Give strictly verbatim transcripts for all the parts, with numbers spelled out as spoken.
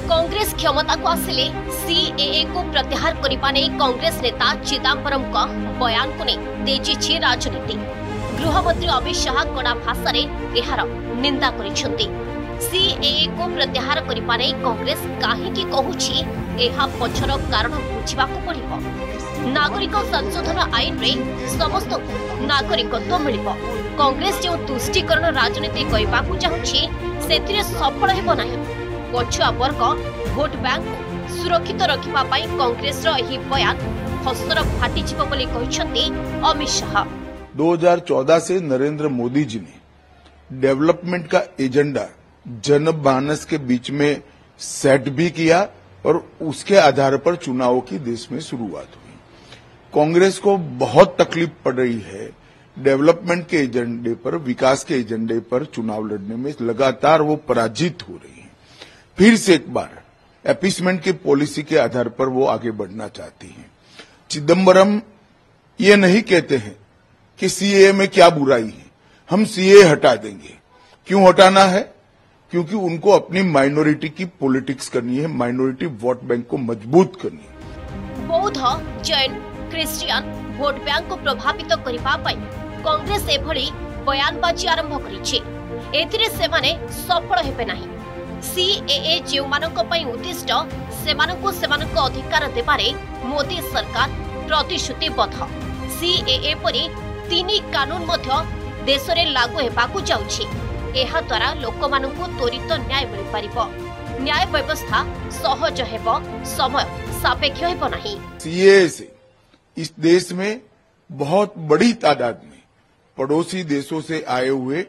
कांग्रेस क्षमता को आसिले सीएए को प्रत्याहार करने नहीं कांग्रेस नेता चिदंबरम का बयान को नहीं तेजी राजनीति। गृहमंत्री अमित शाह कड़ा भाषा यार निंदा करिसेंती। सीएए को प्रत्याहार करने नहीं कांग्रेस कहीं कहूछि एहा पछर कारण बुझा पड़ो। नागरिक संशोधन आईन रे समस्त नागरिकत्व मिलिबो। कांग्रेस जो तुष्टिकरण राजनीति करबा चाहूछि सेतिरे सफल हेबो नाही। पछुआ वर्ग भोट बैंक को सुरक्षित रखिबा पई कांग्रेस रो एही बयान हस्तर फाटी जिवो बोली कहिसंती अमित शाह। दो हज़ार चौदह से नरेंद्र मोदी जी ने डेवलपमेंट का एजेंडा जनमानस के बीच में सेट भी किया और उसके आधार पर चुनावों की देश में शुरुआत हुई। कांग्रेस को बहुत तकलीफ पड़ रही है डेवलपमेंट के एजेंडे पर, विकास के एजेंडे पर चुनाव लड़ने में। लगातार वो पराजित हो रही है। फिर से एक बार अपीसमेंट की पॉलिसी के आधार पर वो आगे बढ़ना चाहती हैं। चिदंबरम ये नहीं कहते हैं कि सीएए में क्या बुराई है, हम सीएए हटा देंगे। क्यों हटाना है? क्योंकि उनको अपनी माइनॉरिटी की पॉलिटिक्स करनी है, माइनॉरिटी वोट बैंक को मजबूत करनी है। बौद्ध, जैन, क्रिश्चियन वोट बैंक को प्रभावित करने कांग्रेस एभली बयानबाजी आरंभ करिछि। एथिरे सेमाने सफल हेबे नाही। सीएए जो मानक पई उद्दिष्ट सेमानकु सेमानक अधिकार देबारे मोदी सरकार प्रतिश्रुतिबद्ध। सीएए परि तीन कानून मध्य देश में लागू हेबाकु जाउछि। एहा द्वारा लोकमानंकु त्वरित न्याय मिल पारिबो। न्याय व्यवस्था सहज हेबो, समय सापेक्ष हेबो नाही। सीएए से इस देश में बहुत बड़ी तादाद में पड़ोसी देशों से आए हुए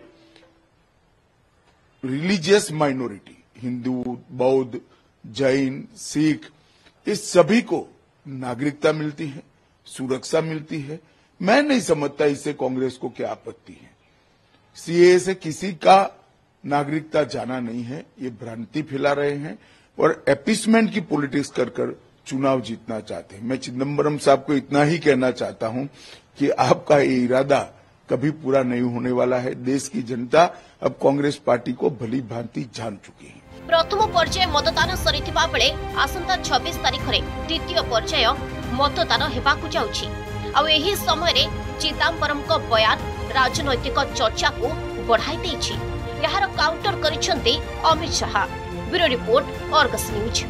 रिलीजियस माइनॉरिटी, हिंदू, बौद्ध, जैन, सिख, इस सभी को नागरिकता मिलती है, सुरक्षा मिलती है। मैं नहीं समझता इससे कांग्रेस को क्या आपत्ति है। सीएए से किसी का नागरिकता जाना नहीं है, ये भ्रांति फैला रहे हैं और अपीसमेंट की पॉलिटिक्स कर कर चुनाव जीतना चाहते हैं। मैं चिदंबरम साहब को इतना ही कहना चाहता हूं कि आपका ये इरादा कभी पूरा नहीं होने वाला है। देश की जनता अब कांग्रेस पार्टी को भली भांति जान चुकी है। प्रथम पर्याय मतदान सरिथिबा बेले आसंता छब्बीस तारिख रे द्वितीय पर्याय मतदान हेबाकु जाउछि। आ एही समय रे चिदंबरम को बयान राजनैतिक चर्चा को बढ़ाई देछि। यार काउंटर करिसेंती Amit Shah. Bureau report, Argus news.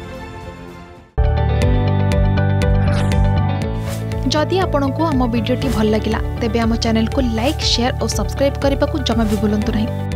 जदि आपंक आम भिडी भल लगा तेब आम चैनल को लाइक, शेयर और सब्सक्राइब करने को जमा भी भूलु नहीं।